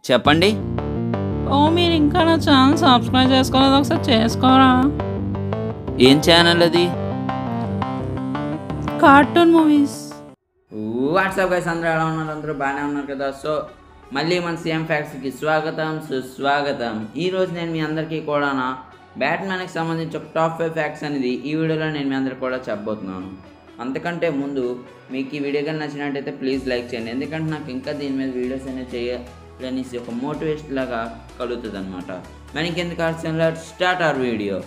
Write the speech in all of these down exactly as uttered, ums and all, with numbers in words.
చెప్పండి. ఓ మీరు ఇంకా నా ఛానల్ సబ్స్క్రైబ్ చేసుకోలేదు, ఒకసారి చేసుకోరా. ఏం ఛానల్ అది? Cartoon movies. వాట్సాప్ గైస్, అందరూ ఎలా ఉన్నారు? అందరూ బాగానే ఉన్నారు కదా. సో మళ్ళీ మన సీఎం ఫ్యాక్ట్స్కి స్వాగతం సుస్వాగతం. ఈరోజు నేను మీ అందరికీ కూడా బ్యాట్మ్యాన్కి సంబంధించి ఒక టాప్ ఫైవ్ ఫ్యాక్ట్స్ అనేది ఈ వీడియోలో నేను మీ అందరికీ కూడా చెప్పబోతున్నాను. అంతకంటే ముందు మీకు ఈ వీడియో కానీ నచ్చినట్టయితే ప్లీజ్ లైక్ చేయండి, ఎందుకంటే నాకు ఇంకా దీని మీద వీడియోస్ అనేవి చేయాలనేసి ఒక మోటివేషన్ లాగా కలుగుతుంది అనమాట. మనకి ఎందుకు ఆలస్యం, let's start our video.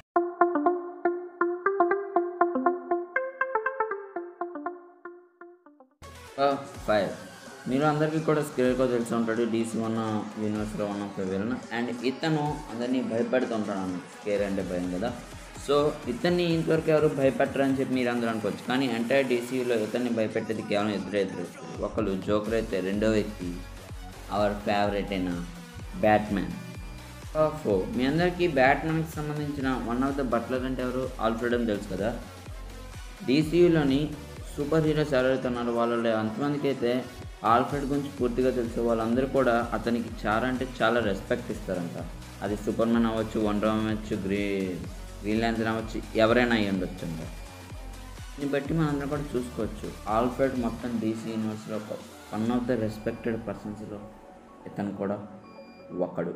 Five మీరు అందరికీ కూడా స్కేర్కో తెలిసి ఉంటాడు. డీసీ వన్ యూనివర్స్లో one of the villain, and ఇతను అందరినీ భయపెడుతూ ఉంటాడు అన్న. స్కేర్ అంటే భయం కదా. సో ఇతన్ని ఇంతవరకు ఎవరు భయపెట్టరు అని చెప్పి మీరు అందరూ అనుకోవచ్చు, కానీ ఎంటైర్ డీసీలో ఇతన్ని భయపెట్టేది కేవలం ఇద్దరే ఇద్దరు. ఒకళ్ళు జోకర్ అయితే రెండో వ్యక్తి అవర్ ఫేవరెట్ అయిన బ్యాట్మ్యాన్. ఫో మీ అందరికీ బ్యాట్మ్యాన్కి సంబంధించిన వన్ ఆఫ్ ద బట్లర్ అంటే ఎవరు? ఆల్ఫ్రెడ్ అని తెలుసు కదా. డీసీయూలోని సూపర్ హీరోస్ ఎవరైతే ఉన్నారో వాళ్ళలో అంతమందికి అయితే ఆల్ఫ్రెడ్ గురించి పూర్తిగా తెలుసు. వాళ్ళందరూ కూడా అతనికి చాలా అంటే చాలా రెస్పెక్ట్ ఇస్తారంట. అది సూపర్ మ్యాన్ అవ్వచ్చు, వండర్వుమన్ అవ్వచ్చు, గ్రీ గ్రీన్ ల్యాంటర్న్ అవ్వచ్చు, ఎవరైనా అయ్యి ఉండొచ్చు అంట. దీన్ని బట్టి మనందరం కూడా చూసుకోవచ్చు, ఆల్ఫ్రెడ్ మొత్తం డీసీ యూనివర్స్లో ఒక వన్ ఆఫ్ ద రెస్పెక్టెడ్ పర్సన్స్లో ఇతను కూడా ఒకడు.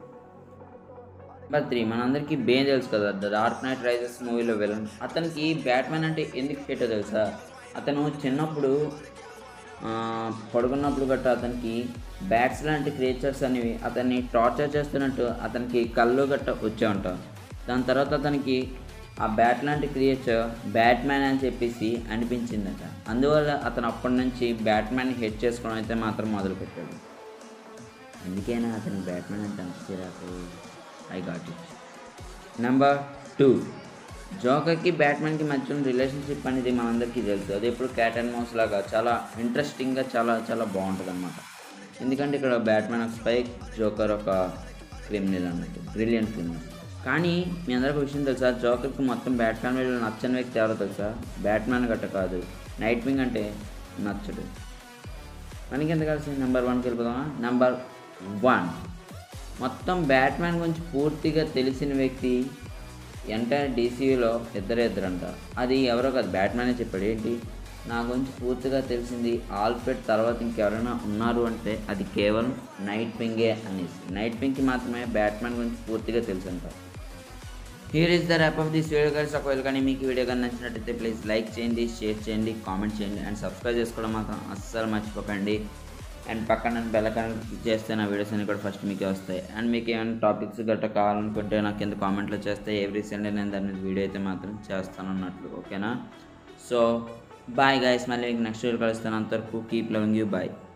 నెంబర్ త్రీ మనందరికీ బేన్ తెలుసు కదా, ద డార్క్ నైట్ రైజెస్ మూవీలో విలన్. అతనికి బ్యాట్మ్యాన్ అంటే ఎందుకు హేటో తెలుసా? అతను చిన్నప్పుడు పడుకున్నప్పుడు గట్రా అతనికి బ్యాట్స్ లాంటి క్రియేచర్స్ అనేవి అతన్ని టార్చర్ చేస్తున్నట్టు అతనికి కళ్ళు గట్ట వచ్చే ఉంటాం. దాని తర్వాత అతనికి ఆ బ్యాట్ లాంటి క్రియేచర్ బ్యాట్మ్యాన్ అని చెప్పేసి అనిపించిందట. అందువల్ల అతను అప్పటి నుంచి బ్యాట్మ్యాన్ హెడ్ చేసుకోవడం అయితే మాత్రం మొదలుపెట్టాడు. అందుకైనా అతనికి బ్యాట్మ్యాన్ అంటే అంత చిరాకు. I got it. Number two జోకర్కి బ్యాట్మ్యాన్కి మధ్య ఉన్న రిలేషన్షిప్ అనేది మనందరికీ తెలుసు. అది ఇప్పుడు క్యాట్ అండ్ మౌస్ లాగా చాలా ఇంట్రెస్టింగ్గా చాలా చాలా బాగుంటుంది అనమాట. ఎందుకంటే ఇక్కడ బ్యాట్మ్యాన్ ఒక స్పైక్, జోకర్ ఒక క్రిమినల్ అన్నట్టు, బ్రిలియంట్ క్రిమినల్. కానీ మీ అందరికీ విషయం తెలుసా, జోకర్కి మొత్తం బ్యాట్ ఫ్యామిలీలో నచ్చని వ్యక్తి ఎవరో తెలుసా? బ్యాట్మ్యాన్ గట్ట కాదు, నైట్ వింగ్ అంటే నచ్చడు. మనకి ఎంత కలిసి నెంబర్ వన్కి వెళ్ళిపోదామా? నెంబర్ వన్ మొత్తం బ్యాట్మ్యాన్ గురించి పూర్తిగా తెలిసిన వ్యక్తి ఎంటైర్ డీసీలో ఇద్దరే ఇద్దరంట. అది ఎవరో కాదు, బ్యాట్మ్యానే చెప్పాడు. ఏంటి, నా గురించి పూర్తిగా తెలిసింది ఆల్ఫ్రెడ్ తర్వాత ఇంకెవరైనా ఉన్నారు అంటే అది కేవలం నైట్ వింగే అనేసి. నైట్ వింగ్కి మాత్రమే బ్యాట్మ్యాన్ గురించి పూర్తిగా తెలుసు అంట. Here is the rap of this video guys. ఒకవేళ కానీ మీకు వీడియో కానీ నచ్చినట్టయితే ప్లీజ్ లైక్ చేయండి, షేర్ చేయండి, కామెంట్ చేయండి, అండ్ సబ్స్క్రైబ్ చేసుకోవడం మాత్రం అస్సలు మర్చిపోకండి. అండ్ పక్కన బెల్ ఐకాన్ క్లిక్ చేస్తే నా వీడియోస్ అన్ని కూడా ఫస్ట్ మీకే వస్తాయి. అండ్ మీకు ఏమైనా టాపిక్స్ గట్రా కావాలనుకుంటే నాకు కింద కామెంట్లో చేస్తే ఎవ్రీ సండే నేను దాని మీద వీడియో అయితే మాత్రం చేస్తాను అన్నట్లు. ఓకేనా? సో బాయ్ గైస్, మళ్ళీ మీకు నెక్స్ట్ వీడియో కలుస్తాను. అంతవరకు కీప్ లవింగ్ యూ. బాయ్.